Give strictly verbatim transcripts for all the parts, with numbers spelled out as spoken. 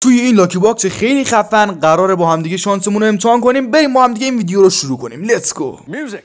توی این لاکی باکس خیلی خفن قراره با هم دیگه شانسمون رو امتحان کنیم. بریم با هم دیگه این ویدیو رو شروع کنیم. لیتس گو. میوزیک.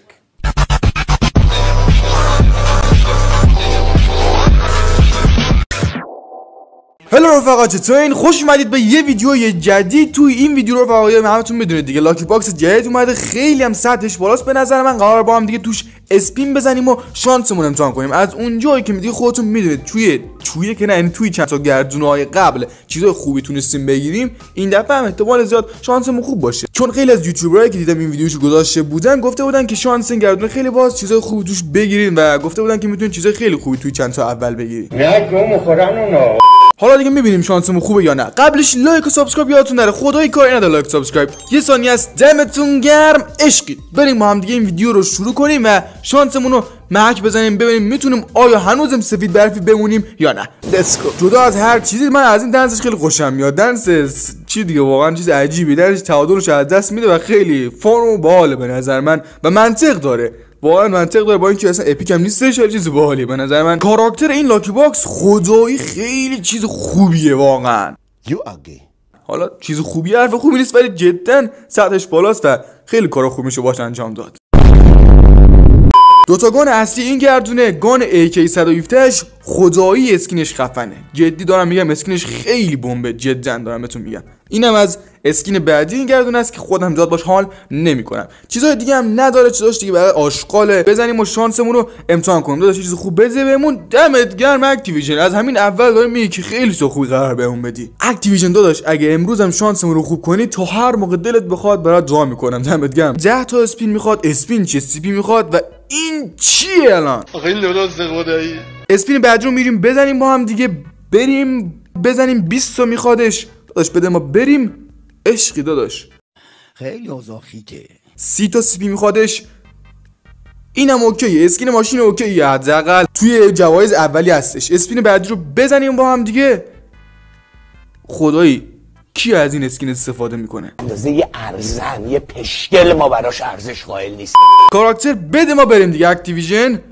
هلو رفقا، چطورین؟ خوش اومدید به یه ویدیو جدید. توی این ویدیو رو رفقا همتون میدونید دیگه لاکی باکس جدید اومده، خیلی هم سطحش بالاست. به نظر من قرار با هم دیگه توش اسپین بزنیم و شانسمون امتحان کنیم. از اونجایی که میگه خودتون میدونید توی توی که نه یعنی توی چند تا گردونه‌های قبل چیزای خوبی تونستیم بگیریم، این دفعه هم احتمال زیاد شانسمون خوب باشه، چون خیلی از یوتیوبرایی که دیدم این ویدیوشو گذاشته بودن گفته بودن که شانس این گردونه خیلی باز، چیزای خوبی توش بگیرین و گفته بودن که میتونید چیزای خیلی خوبی توی چند تا اول بگیرین. نه گم خورن اونا. حالا دیگه میبینیم شانسمون خوبه یا نه. قبلش لایک و سابسکرایب یادتون نره، خدای کاری نداره لایک سابسکرایب. یه ثانیه است، دمتون گرم عشقید. بریم با هم دیگه این ویدیو رو شروع کنیم و شانسمون رو محک بزنیم ببینیم میتونیم آیا هنوزم سفید برفی بمونیم یا نه. لیتس گو. جدا از هر چیزی من از این دنسش خیلی خوشم میاد. دنس چی دیگه واقعا چیز عجیبی، درش تعادلش از دست میده و خیلی فان و باحاله به نظر من و منطق داره. واقعا منطق داره، با اینکه اصلا اپیک هم نیستش، ولی چیز باحالیه به نظر من. کاراکتر این لاکی باکس خدایی خیلی چیز خوبیه واقعا. حالا چیز خوبیه حرف خوبی نیست، ولی جدا سطحش بالاست و خیلی کارا خوب میشه باش انجام داد. دوتا گان اصلی این گردونه، گان ای کی صد و هفده خدایی اسکینش خفنه، جدی دارم میگم اسکینش خیلی بمبه، جدا دارم بهتون میگم. اینم از اسکین بعدی این گردونه است که خودم زیاد باش حال نمیکنم. چیزای دیگه هم نداره، چیزاش دیگه برای آشغاله. بزنیم و شانسمون رو امتحان کنیم. داداش چیز خوب بده بهمون. دمت گرم اکتیویژن، از همین اول داره میگه که خیلی تو خوبی قرار بهمون بدی. اکتیویژن داداش اگه امروز هم شانسمون رو خوب کنی تا هر موقع دلت بخواد برات دعا میکنم. دمت گرم. ده تا اسپین میخواد، اسپین چه سیپی میخواد و این چیه الان؟ آخه این درست خدایی. اسپین بعدی رو میریم بزنیم با هم دیگه. بریم بزنیم بیست تا میخوادش. داداش بده ما بریم. عشقی داداش خیلی اوضاع خیته. سی تا سیپی میخوادش. اینم اوکیه، اسکین ماشین اوکیه، حداقل توی جوایز اولی هستش. اسپین بعدی رو بزنیم با هم دیگه. خدایی کی از این اسکین استفاده میکنه؟ اندازه یه ارزن، یه پشگل ما براش ارزش قائل نیست. کاراکتر بده ما بریم دیگه. اکتیویژن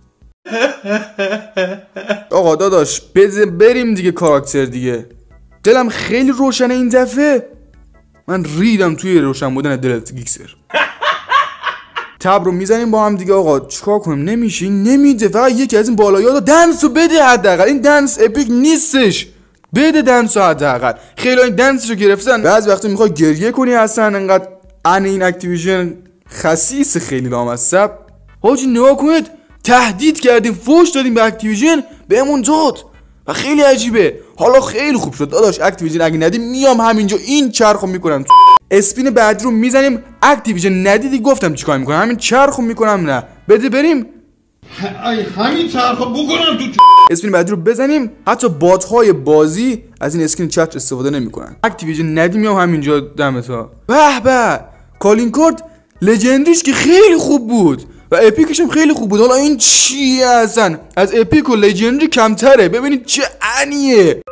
آقا داداش بده بریم دیگه. کاراکتر دیگه. دلم خیلی روشنه این دفعه، من ریدم توی روشن بودن دلت گیکسر. تب رو میزنیم با هم دیگه. آقا چیکار کنیم؟ نمیشه، این نمیده. فقط یکی از این بالایی‌ها دنسو بده حداقل. این دنس اپیک نیستش، بده دنسو حداقل. خیلی این دنسشو گرفتن، بعضی وقتا میخوای گریه کنی اصلا انقدر ان این اکتیویژن خسیس خیلی لامصب. حاجی نگاه کنید، تهدید کردیم، فوش دادیم به اکتیویژن بهمون داد و خیلی عجیبه. حالا خیلی خوب شد داداش. اکتیویژن اگه ندی میام همینجا این چرخو میکنم. اسپین بعدی رو میزنیم. اکتیویژن ندیدی گفتم چیکار میکنم، همین چرخو میکنم. نه بده بریم. ای همین چرخو بکنم تو. اسپین بعدی رو بزنیم. حتی بات های بازی از این اسکین چتر استفاده نمیکنن. اکتیویژن ندی میام همینجا دمتا. به به کالین کارت لژندریش که خیلی خوب بود و اپیکش هم خیلی خوب بود. حالا این چیه اصلا؟ از اپیک و لژندری کمتره. ببینید چه انیه.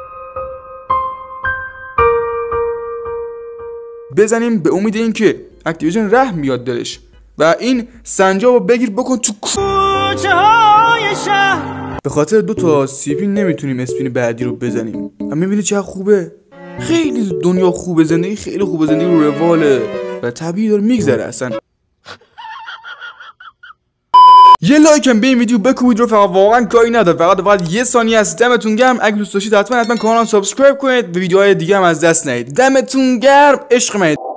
بزنیم به امید این که اکتیویژن رحم بیاد دلش و این سنجابو بگیر بکن تو کوچه های شهر. به خاطر دو تا سیپی نمیتونیم اسپین بعدی رو بزنیم. هم میبینید چه خوبه، خیلی دنیا خوبه، زندگی خیلی خوبه، زندگی رو رواله و طبیعی داره میگذره اصلا. یه لایک هم به این ویدیو بکوبید رفقا، واقعا کاری نداره، فقط فقط یه ثانیه است. دمتون گرم. اگه دوست داشتید حتما حتما کانال سابسکرایب کنید و ویدیوهای دیگه هم از دست ندید. دمتون گرم عشق من.